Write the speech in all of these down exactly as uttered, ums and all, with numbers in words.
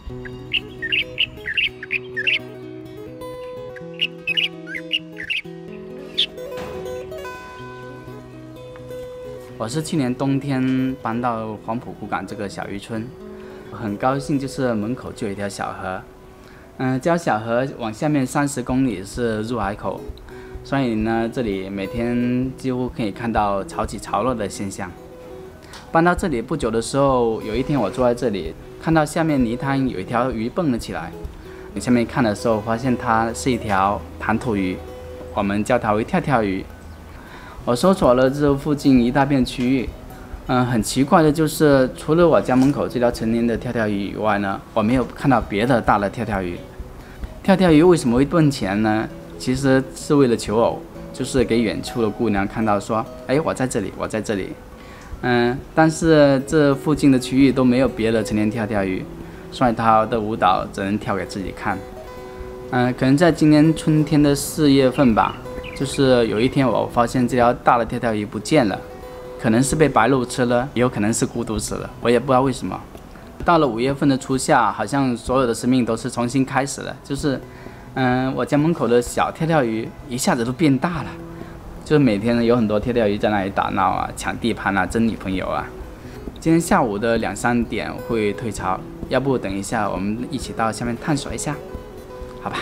我是去年冬天搬到黄埔古港这个小渔村，很高兴，就是门口就有一条小河，嗯、呃，这条小河往下面三十公里是入海口，所以呢，这里每天几乎可以看到潮起潮落的现象。搬到这里不久的时候，有一天我坐在这里，看到下面泥滩有一条鱼蹦了起来，下面看的时候发现它是一条弹头鱼，我们叫它为跳跳鱼。我搜索了这附近一大片区域，嗯、呃，很奇怪的就是，除了我家门口这条成年的跳跳鱼以外呢，我没有看到别的大的跳跳鱼。跳跳鱼为什么会蹦起来呢？其实是为了求偶，就是给远处的姑娘看到说，哎，我在这里，我在这里。嗯，但是这附近的区域都没有别的成年跳跳鱼，所以它的舞蹈只能跳给自己看。嗯，可能在今年春天的四月份吧。就是有一天我发现这条大的跳跳鱼不见了，可能是被白鹭吃了，也有可能是孤独死了，我也不知道为什么。到了五月份的初夏，好像所有的生命都是重新开始了，就是嗯、呃，我家门口的小跳跳鱼一下子都变大了，就是每天有很多跳跳鱼在那里打闹啊，抢地盘啊，争女朋友啊。今天下午的两三点会退潮，要不等一下我们一起到下面探索一下，好吧？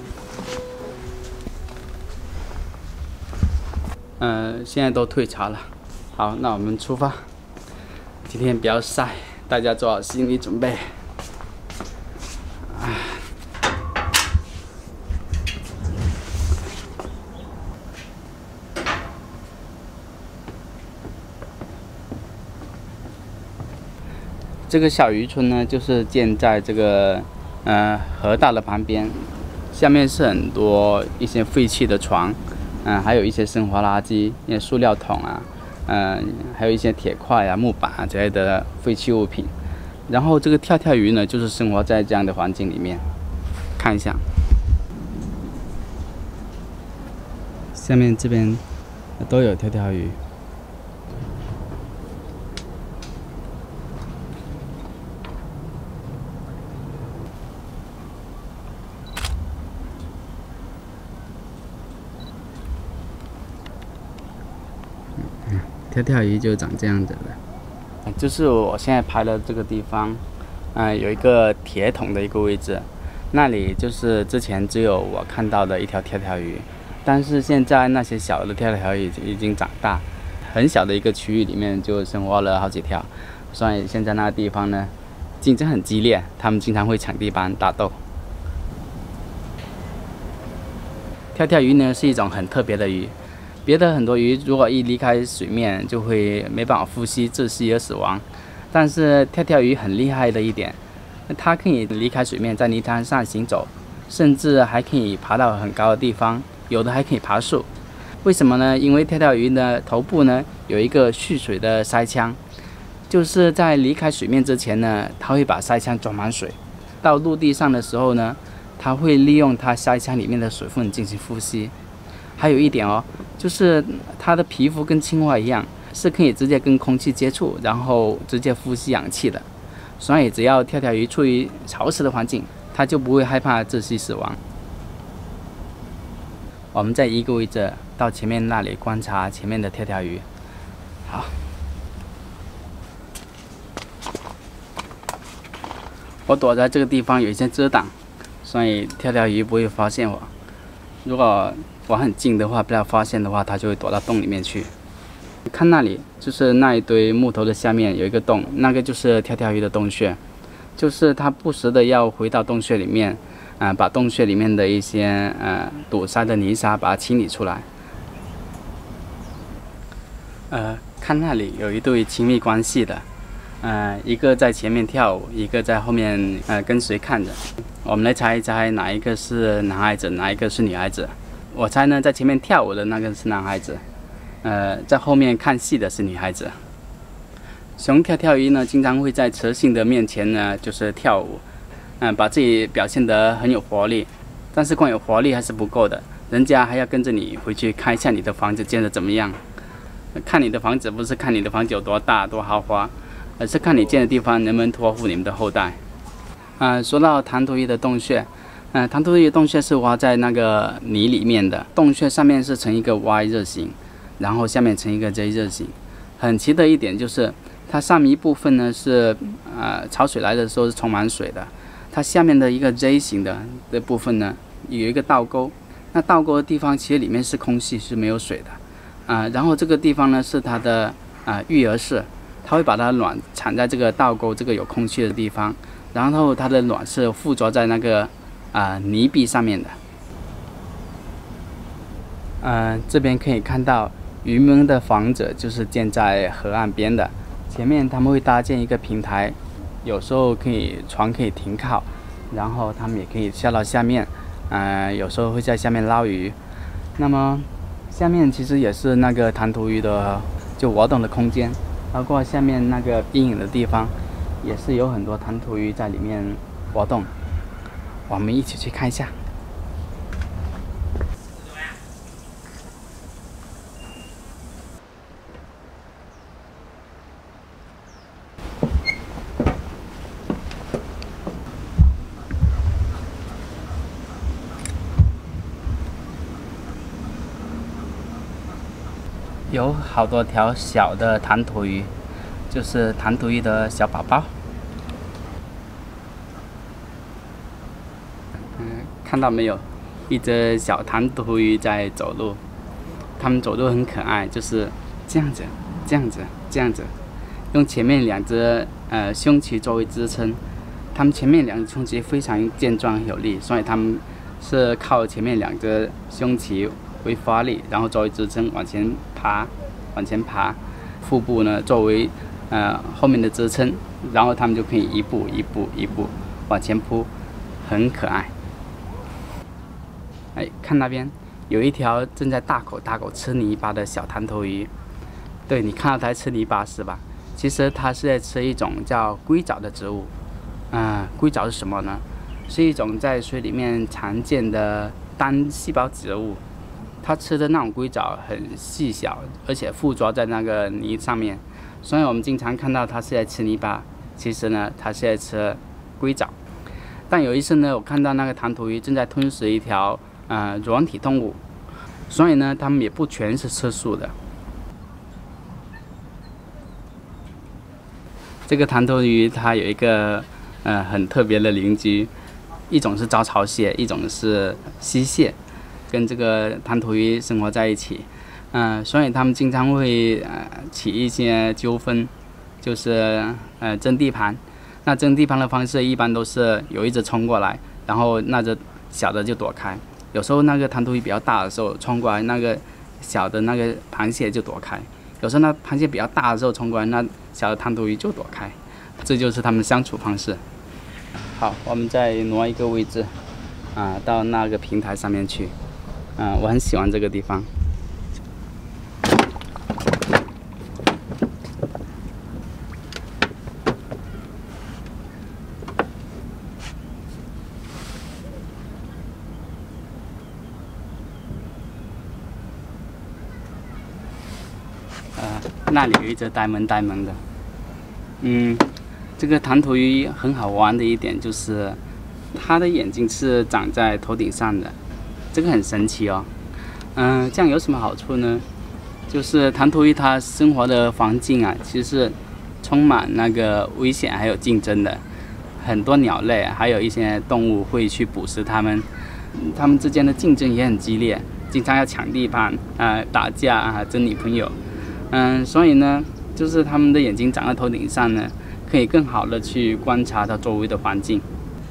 嗯、呃，现在都退潮了，好，那我们出发。今天比较晒，大家做好心理准备。唉，这个小渔村呢，就是建在这个呃河道的旁边，下面是很多一些废弃的床。嗯，还有一些生活垃圾，一些塑料桶啊，嗯，还有一些铁块啊、木板啊之类的废弃物品。然后这个跳跳鱼呢，就是生活在这样的环境里面。看一下，下面这边都有跳跳鱼。跳跳鱼就长这样子的，就是我现在拍的这个地方，嗯、呃，有一个铁桶的一个位置，那里就是之前只有我看到的一条跳跳鱼，但是现在那些小的跳跳鱼已经长大，很小的一个区域里面就生活了好几条，所以现在那个地方呢，竞争很激烈，他们经常会抢地盘打斗。跳跳鱼呢是一种很特别的鱼。别的很多鱼如果一离开水面就会没办法呼吸窒息而死亡，但是跳跳鱼很厉害的一点，它可以离开水面在泥滩上行走，甚至还可以爬到很高的地方，有的还可以爬树。为什么呢？因为跳跳鱼的头部呢有一个蓄水的鳃腔，就是在离开水面之前呢，它会把鳃腔装满水，到陆地上的时候呢，它会利用它鳃腔里面的水分进行呼吸。还有一点哦，就是它的皮肤跟青蛙一样，是可以直接跟空气接触，然后直接呼吸氧气的。所以只要跳跳鱼处于潮湿的环境，它就不会害怕窒息死亡。我们再移个位置到前面那里观察前面的跳跳鱼。好，我躲在这个地方有一些遮挡，所以跳跳鱼不会发现我。如果我很近的话，被它发现的话，它就会躲到洞里面去。看那里，就是那一堆木头的下面有一个洞，那个就是跳跳鱼的洞穴，就是它不时的要回到洞穴里面，啊、呃，把洞穴里面的一些呃堵塞的泥沙把它清理出来。呃，看那里有一对亲密关系的，呃，一个在前面跳舞，一个在后面呃跟随看着。我们来猜一猜哪一个是男孩子，哪一个是女孩子？我猜呢，在前面跳舞的那个是男孩子，呃，在后面看戏的是女孩子。雄跳跳鱼呢，经常会在雌性的面前呢，就是跳舞，嗯、呃，把自己表现得很有活力。但是光有活力还是不够的，人家还要跟着你回去看一下你的房子建得怎么样。看你的房子不是看你的房子有多大多豪华，而是看你建的地方能不能托付你们的后代。 呃，说到弹涂鱼的洞穴，呃，弹涂鱼的洞穴是挖在那个泥里面的，洞穴上面是呈一个 Y 字形，然后下面呈一个 J 字形。很奇的一点就是，它上面一部分呢是呃潮水来的时候是充满水的，它下面的一个 J 型的的部分呢有一个倒钩，那倒钩的地方其实里面是空气，是没有水的，啊、呃，然后这个地方呢是它的啊、呃、育儿室，它会把它卵产在这个倒钩这个有空气的地方，然后它的卵是附着在那个啊、呃、泥壁上面的。呃，这边可以看到。渔民的房子就是建在河岸边的，前面他们会搭建一个平台，有时候可以船可以停靠，然后他们也可以下到下面，呃，有时候会在下面捞鱼。那么下面其实也是那个弹涂鱼的就活动的空间，包括下面那个阴影的地方，也是有很多弹涂鱼在里面活动。我们一起去看一下。有好多条小的弹涂鱼，就是弹涂鱼的小宝宝。嗯，看到没有？一只小弹涂鱼在走路，它们走路很可爱，就是这样子、这样子、这样子，用前面两只呃胸鳍作为支撑。它们前面两只胸鳍非常健壮有力，所以它们是靠前面两只胸鳍为发力，然后作为支撑往前爬，往前爬，腹部呢作为呃后面的支撑，然后它们就可以一步一步一步往前扑，很可爱。哎，看那边有一条正在大口大口吃泥巴的小弹涂鱼，对，你看到它吃泥巴是吧？其实它是在吃一种叫硅藻的植物。啊、呃，硅藻是什么呢？是一种在水里面常见的单细胞植物。它吃的那种硅藻很细小，而且附着在那个泥上面，所以我们经常看到它是在吃泥巴，其实呢，它是在吃硅藻。但有一次呢，我看到那个弹涂鱼正在吞食一条呃软体动物，所以呢，它们也不全是吃素的。这个弹涂鱼它有一个呃很特别的邻居，一种是招潮蟹，一种是溪蟹。跟这个弹涂鱼生活在一起，嗯、呃，所以他们经常会呃起一些纠纷，就是呃争地盘。那争地盘的方式一般都是有一只冲过来，然后那只小的就躲开。有时候那个弹涂鱼比较大的时候冲过来，那个小的那个螃蟹就躲开。有时候那螃蟹比较大的时候冲过来，那小的弹涂鱼就躲开。这就是他们相处方式。好，我们再挪一个位置，啊、呃，到那个平台上面去。嗯、呃，我很喜欢这个地方。呃，那里有一只呆萌呆萌的。嗯，这个弹涂鱼很好玩的一点就是，它的眼睛是长在头顶上的。这个很神奇哦，嗯、呃，这样有什么好处呢？就是弹涂鱼它生活的环境啊，其实是充满那个危险还有竞争的，很多鸟类还有一些动物会去捕食它们，它们之间的竞争也很激烈，经常要抢地盘啊、呃、打架啊、争女朋友，嗯、呃，所以呢，就是它们的眼睛长在头顶上呢，可以更好的去观察它周围的环境。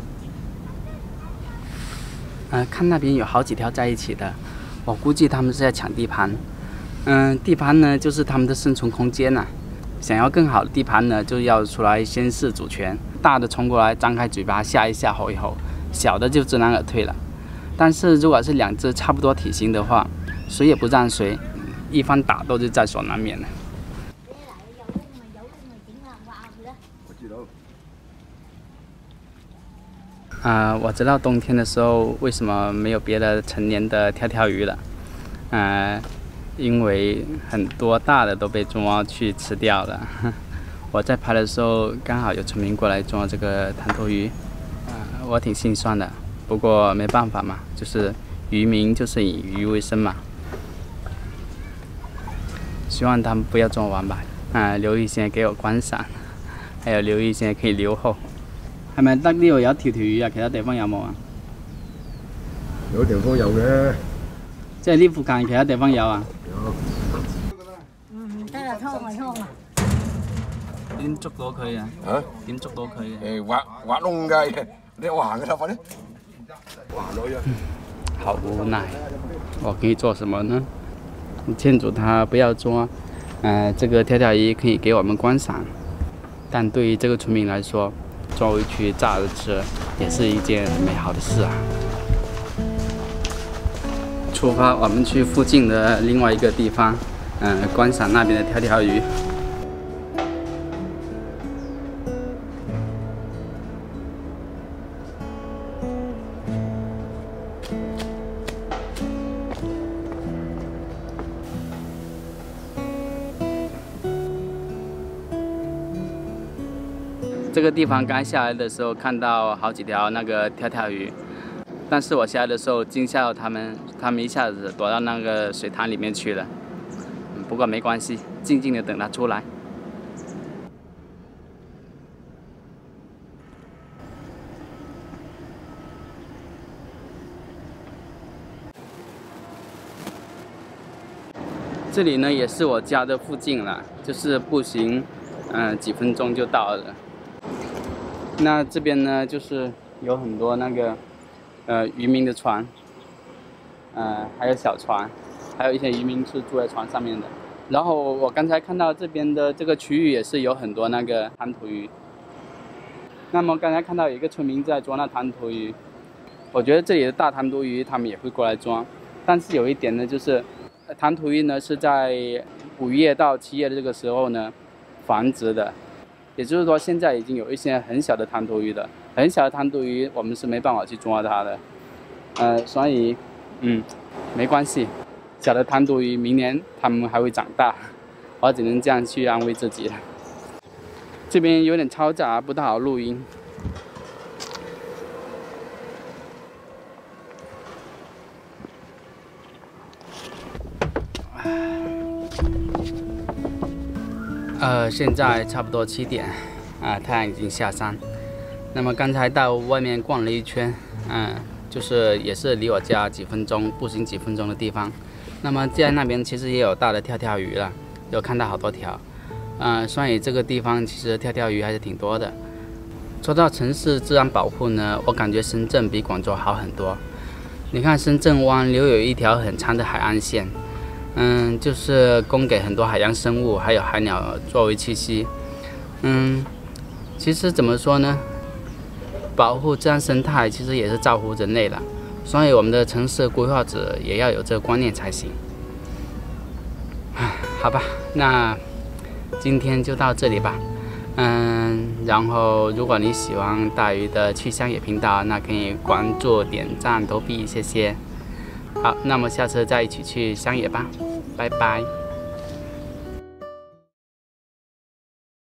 呃，看那边有好几条在一起的，我估计他们是在抢地盘。嗯、呃，地盘呢就是他们的生存空间呐、啊。想要更好的地盘呢，就要出来宣示主权。大的冲过来，张开嘴巴吓一吓，吼一吼；小的就知难而退了。但是如果是两只差不多体型的话，谁也不让谁，一番打斗就在所难免了。啊、呃，我知道冬天的时候为什么没有别的成年的跳跳鱼了，呃，因为很多大的都被中猫去吃掉了。我在拍的时候刚好有村民过来抓这个弹涂鱼， 我挺心酸的，不过没办法嘛，就是渔民就是以渔为生嘛。希望他们不要捉完吧，啊，留一些給我觀賞，還有留一些可以留後。係咪得呢度有條條魚啊？其他地方有冇啊？ 有地方有嘅， 即係呢附近其他地方有啊？ 有。 嗯，得啦，劏咪劏啊！ 點捉到佢啊？ 啊？ 點捉到佢嘅？ 誒挖挖窿嘅，你挖嘅啦，快啲！挖落去。 好無奈，我可以做什麼呢？勸阻他不要捉，呃，這個跳跳魚可以給我們觀賞，但對於這個村民來說，抓回去炸着吃也是一件美好的事啊。出發，我們去附近的另外一個地方，嗯、呃，觀賞那邊的跳跳魚。这个地方刚下来的时候看到好几条那个跳跳鱼，但是我下来的时候惊吓到他们，他们一下子躲到那个水塘里面去了。嗯，不过没关系，静静的等它出来。这里呢也是我家的附近了，就是步行，嗯、呃，几分钟就到了。那这边呢，就是有很多那个，呃，渔民的船，呃，还有小船，还有一些渔民是住在船上面的。然后我刚才看到这边的这个区域也是有很多那个滩涂鱼。那么刚才看到有一个村民在捉那滩涂鱼，我觉得这里的大滩涂鱼他们也会过来抓，但是有一点呢，就是滩涂鱼呢是在五月到七月的这个时候呢繁殖的。也就是说，现在已经有一些很小的滩涂鱼了，很小的滩涂鱼我们是没办法去抓它的，呃，所以，嗯，没关系，小的滩涂鱼明年它们还会长大，我只能这样去安慰自己了。这边有点嘈杂，不太好录音。呃，现在差不多七点，啊、呃，太阳已经下山。那么刚才到外面逛了一圈，嗯、呃，就是也是离我家几分钟，步行几分钟的地方。那么在那边其实也有大的跳跳鱼了，有看到好多条。嗯、呃，所以这个地方其实跳跳鱼还是挺多的。说到城市自然保护呢，我感觉深圳比广州好很多。你看深圳湾留有一条很长的海岸线。嗯，就是供给很多海洋生物还有海鸟作为栖息。嗯，其实怎么说呢？保护自然生态其实也是造福人类的，所以我们的城市规划者也要有这个观念才行。好吧，那今天就到这里吧。嗯，然后如果你喜欢大鱼的去乡野频道，那可以关注、点赞、投币，谢谢。好，那么下次再一起去乡野吧，拜拜。